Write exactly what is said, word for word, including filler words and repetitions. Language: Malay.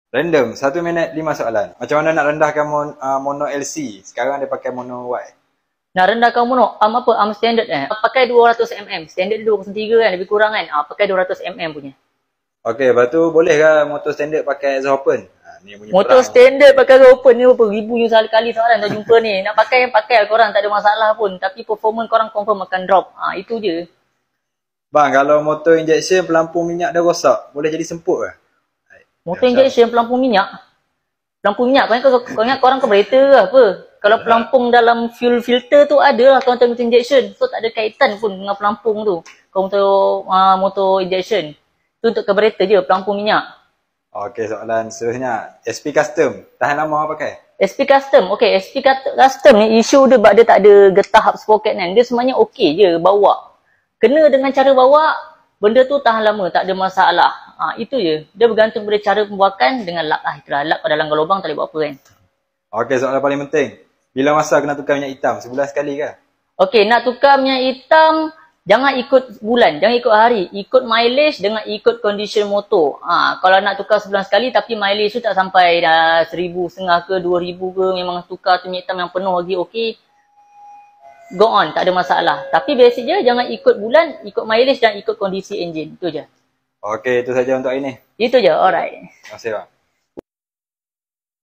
Random, satu minit lima soalan. Macam mana nak rendahkan mon, uh, mono L C? Sekarang dia pakai mono Y. Nak rendahkan mono, am apa? Am standard eh. Pakai dua ratus milimeter. Standard dia dua kosong tiga kan, lebih kurang kan. Ah, pakai dua ratus milimeter punya. Okey, lepas tu boleh ke motor standard pakai exhaust open? Ha, ni punya Motor perang. standard pakai open ni berapa ribu you sekali soalan kau jumpa ni. Nak pakai yang pakai korang, tak ada masalah pun. Tapi performance korang confirm akan drop. Ah, itu je. Bang, kalau motor injection pelampung minyak dah rosak, boleh jadi semput ke? Motor injection pelampung minyak. Pelampung minyak kau, kau, kau ingat korang kereta ke apa? Kalau pelampung dalam fuel filter tu ada lah kau motor injection. So tak ada kaitan pun dengan pelampung tu. Kau motor, uh, motor injection. Tu untuk kereta je, pelampung minyak. Okey, soalan seterusnya. S P custom, tahan lama pakai? S P custom, okey, S P custom ni isu dia sebab dia tak ada getah hub sprocket kan. Dia sebenarnya okey je bawa. Kena dengan cara bawa, benda tu tahan lama, tak ada masalah. Ha, itu je. Dia bergantung pada cara pembuakan dengan lap lah. Itulah, lap pada langgar lubang tak boleh buat apa kan. Okey, soalan paling penting. Bila masa kena tukar minyak hitam? Sebulan sekali ke? Okey, nak tukar minyak hitam, jangan ikut bulan, jangan ikut hari. Ikut mileage dengan ikut condition motor. Ha, kalau nak tukar sebulan sekali tapi mileage tu tak sampai dah seribu setengah ke, dua ribu ke, memang tukar tu minyak hitam yang penuh lagi, okey. Go on, tak ada masalah. Tapi basic je, jangan ikut bulan, ikut mileage dan ikut kondisi enjin. Itu je. Okey, itu saja untuk hari ni. Itu je, alright. Terima kasih bang.